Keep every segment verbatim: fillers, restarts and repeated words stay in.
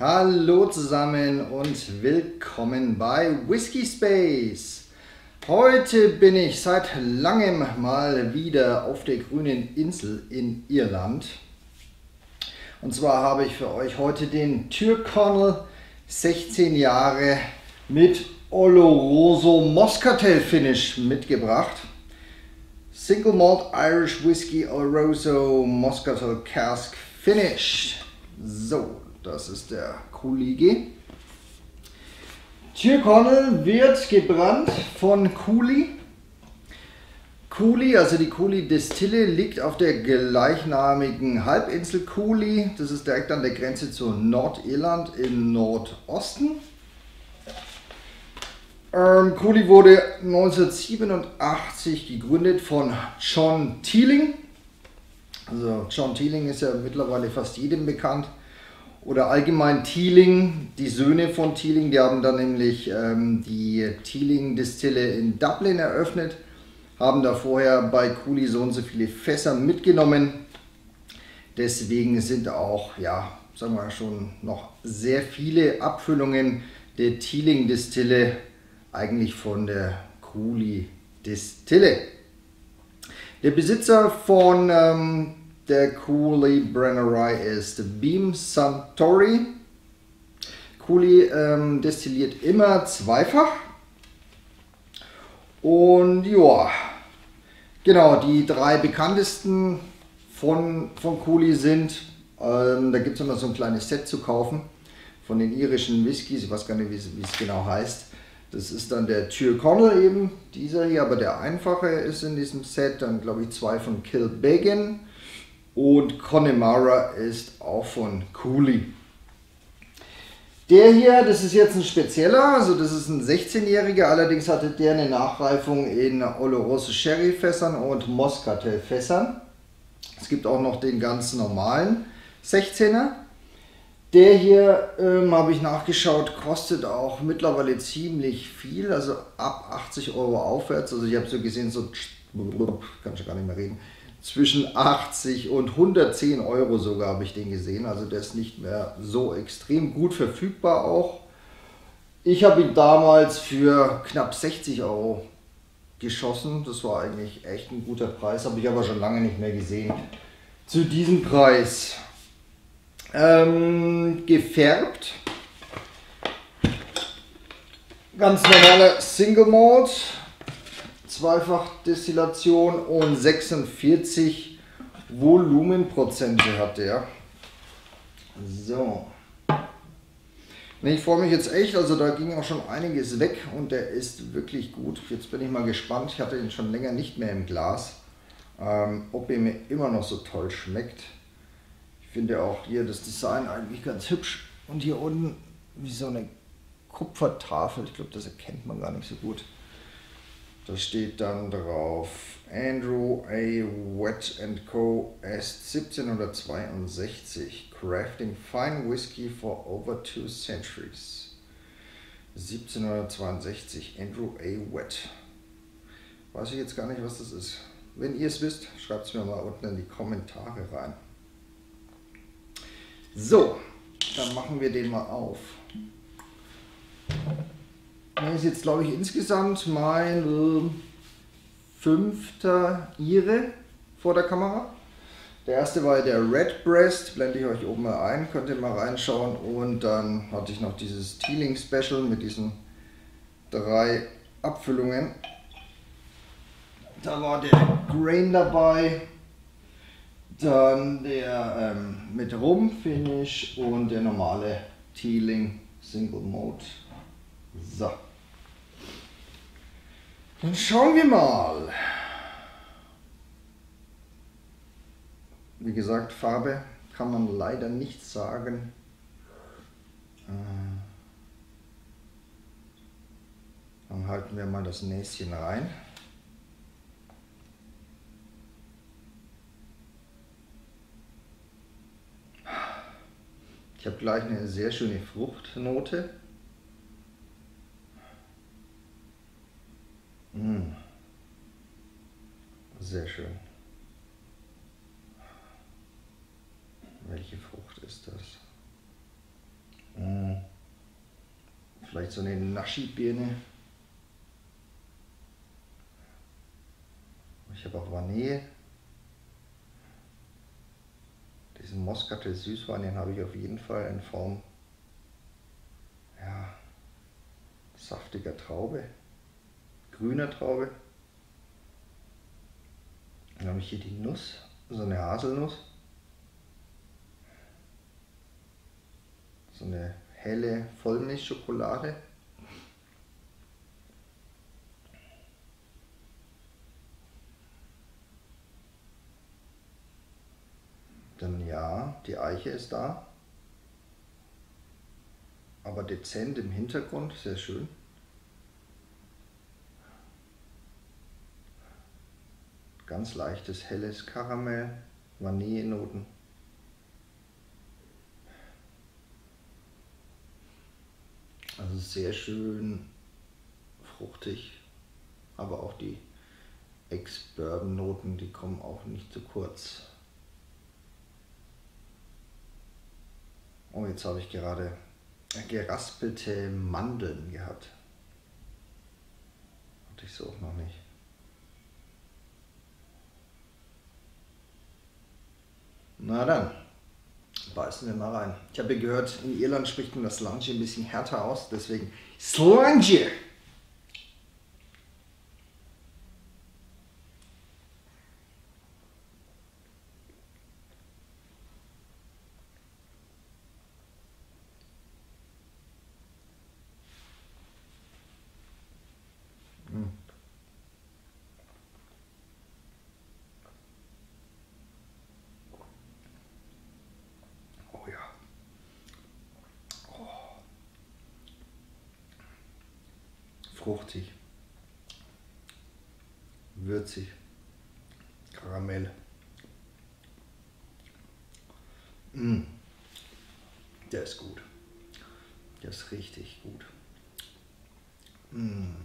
Hallo zusammen und willkommen bei Whisky Space. Heute bin ich seit langem mal wieder auf der grünen Insel in Irland. Und zwar habe ich für euch heute den Tyrconnell sechzehn Jahre mit Oloroso Moscatel Finish mitgebracht. Single Malt Irish Whiskey Oloroso Moscatel Cask Finish. So, das ist der Cooley. Tyrconnell wird gebrannt von Cooley. Cooley, also die Cooley Distille, liegt auf der gleichnamigen Halbinsel Cooley. Das ist direkt an der Grenze zu Nordirland im Nordosten. Ähm, Cooley wurde neunzehnhundertsiebenundachtzig gegründet von John Teeling. Also John Teeling ist ja mittlerweile fast jedem bekannt. Oder allgemein Teeling, die Söhne von Teeling, die haben dann nämlich ähm, die Teeling Distille in Dublin eröffnet, haben da vorher bei Cooley so und so viele Fässer mitgenommen. Deswegen sind auch, ja, sagen wir schon noch sehr viele Abfüllungen der Teeling Distille eigentlich von der Cooley Distille. Der Besitzer von ähm, der Cooley Brennerei ist Beam Suntory. Cooley ähm, destilliert immer zweifach. Und ja, genau, die drei bekanntesten von, von Cooley sind, ähm, da gibt es immer so ein kleines Set zu kaufen von den irischen Whiskys, ich weiß gar nicht, wie es, wie es genau heißt. Das ist dann der Tyrconnell eben, dieser hier, aber der einfache ist in diesem Set. Dann glaube ich zwei von Kilbeggan und Connemara ist auch von Cooley. Der hier, das ist jetzt ein spezieller, also das ist ein sechzehnjähriger, allerdings hatte der eine Nachreifung in Oloroso Sherry Fässern und Moscatel Fässern. Es gibt auch noch den ganz normalen sechzehner. Der hier, ähm, habe ich nachgeschaut, kostet auch mittlerweile ziemlich viel, also ab achtzig Euro aufwärts. Also ich habe so gesehen, so, kann ich gar nicht mehr reden, zwischen achtzig und hundertzehn Euro sogar habe ich den gesehen. Also der ist nicht mehr so extrem gut verfügbar auch. Ich habe ihn damals für knapp sechzig Euro geschossen. Das war eigentlich echt ein guter Preis, habe ich aber schon lange nicht mehr gesehen zu diesem Preis. Ähm, gefärbt, ganz normaler Single Malt, Zweifachdestillation und sechsundvierzig Volumenprozente hat der. So, ich freue mich jetzt echt, also da ging auch schon einiges weg und der ist wirklich gut. Jetzt bin ich mal gespannt, ich hatte ihn schon länger nicht mehr im Glas, ähm, ob er mir immer noch so toll schmeckt. Ich finde auch hier das Design eigentlich ganz hübsch und hier unten wie so eine Kupfertafel, ich glaube das erkennt man gar nicht so gut. Da steht dann drauf Andrew A. Wet and Co. erst siebzehnhundertzweiundsechzig, Crafting Fine Whiskey for over two centuries. siebzehnhundertzweiundsechzig, Andrew A. Wet. Weiß ich jetzt gar nicht, was das ist. Wenn ihr es wisst, schreibt es mir mal unten in die Kommentare rein. So, dann machen wir den mal auf. Das ist jetzt, glaube ich, insgesamt mein äh, fünfter Ire vor der Kamera. Der erste war der Redbreast, blende ich euch oben mal ein, könnt ihr mal reinschauen. Und dann hatte ich noch dieses Teeling Special mit diesen drei Abfüllungen. Da war der Grain dabei. Dann der ähm, mit Rum-Finish und der normale Teeling Single Malt. So. Dann schauen wir mal. Wie gesagt, Farbe kann man leider nicht sagen. Dann halten wir mal das Näschen rein. Ich habe gleich eine sehr schöne Fruchtnote. Mmh. Sehr schön. Welche Frucht ist das? Hm. Vielleicht so eine Naschi-Birne. Ich habe auch Vanille. Diesen Moscatel Süßwein, den habe ich auf jeden Fall in Form, ja, saftiger Traube, grüner Traube. Dann habe ich hier die Nuss, so eine Haselnuss. So eine helle Vollmilchschokolade. Dann ja, die Eiche ist da, aber dezent im Hintergrund, sehr schön. Ganz leichtes, helles Karamell, Vanillenoten. Also sehr schön fruchtig, aber auch die Ex-Bourbon-Noten, die kommen auch nicht zu kurz. Oh, jetzt habe ich gerade geraspelte Mandeln gehabt. Hatte ich so auch noch nicht. Na dann, beißen wir mal rein. Ich habe gehört, in Irland spricht man das Slange ein bisschen härter aus, deswegen Slange! Fruchtig, würzig, Karamell. Mm. Der ist gut. Der ist richtig gut. Mm.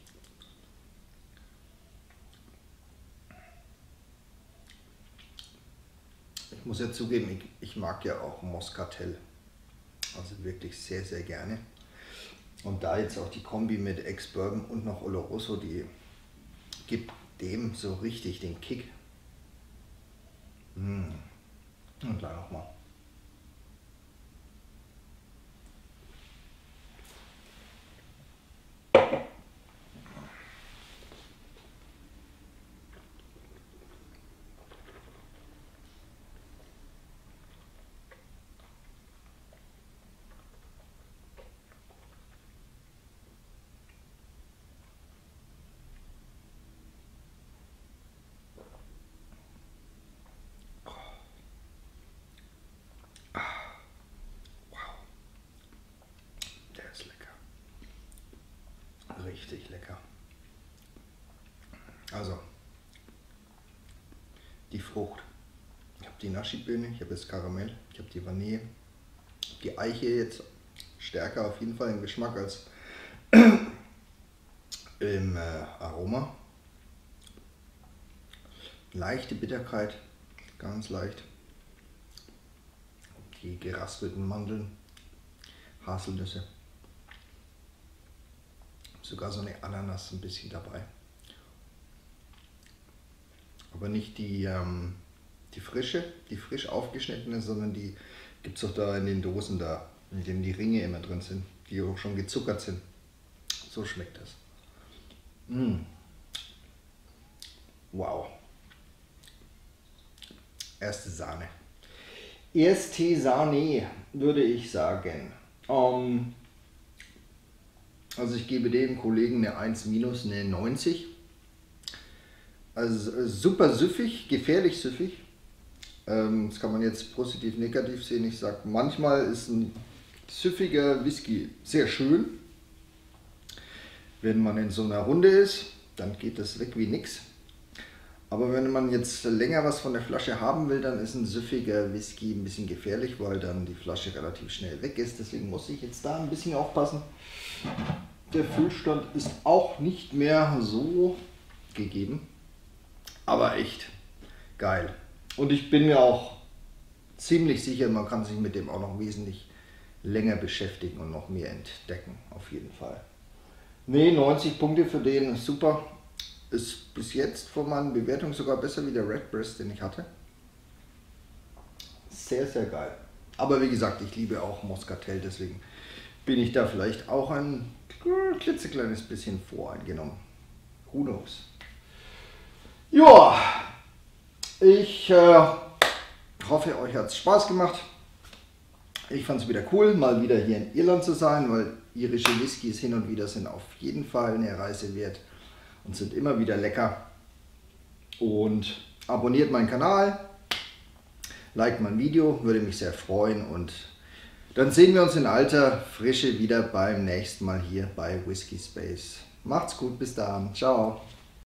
Ich muss ja zugeben, ich, ich mag ja auch Moscatel. Also wirklich sehr, sehr gerne. Und da jetzt auch die Kombi mit Ex-Bourbon und noch Oloroso, die gibt dem so richtig den Kick. Mm. Und gleich nochmal. Richtig lecker. Also, die Frucht. Ich habe die Naschi-Birne, ich habe das Karamell, ich habe die Vanille. Die Eiche jetzt stärker auf jeden Fall im Geschmack als im äh, Aroma. Leichte Bitterkeit, ganz leicht. Die geraspelten Mandeln, Haselnüsse. Sogar so eine Ananas ein bisschen dabei. Aber nicht die, ähm, die frische, die frisch aufgeschnittene, sondern die gibt es auch da in den Dosen da, in denen die Ringe immer drin sind, die auch schon gezuckert sind. So schmeckt das. Mm. Wow. Erste Sahne. Erste Sahne, würde ich sagen. Um, Also ich gebe dem Kollegen eine eins minus, eine neunzig. Also super süffig, gefährlich süffig. Ähm, das kann man jetzt positiv, negativ sehen. Ich sage, manchmal ist ein süffiger Whisky sehr schön. Wenn man in so einer Runde ist, dann geht das weg wie nix. Aber wenn man jetzt länger was von der Flasche haben will, dann ist ein süffiger Whisky ein bisschen gefährlich, weil dann die Flasche relativ schnell weg ist. Deswegen muss ich jetzt da ein bisschen aufpassen. Der Füllstand ist auch nicht mehr so gegeben, aber echt geil. Und ich bin mir auch ziemlich sicher, man kann sich mit dem auch noch wesentlich länger beschäftigen und noch mehr entdecken, auf jeden Fall. Ne, neunzig Punkte für den, super. Ist bis jetzt von meinen Bewertungen sogar besser wie der Redbreast, den ich hatte. Sehr, sehr geil. Aber wie gesagt, ich liebe auch Moscatel, deswegen bin ich da vielleicht auch ein klitzekleines bisschen voreingenommen. Who knows? Ja, ich äh, hoffe, euch hat es Spaß gemacht. Ich fand es wieder cool, mal wieder hier in Irland zu sein, weil irische Whiskys hin und wieder sind auf jeden Fall eine Reise wert und sind immer wieder lecker. Und abonniert meinen Kanal, liked mein Video, würde mich sehr freuen, und dann sehen wir uns in alter Frische wieder beim nächsten Mal hier bei Whisky Space. Macht's gut, bis dann, ciao.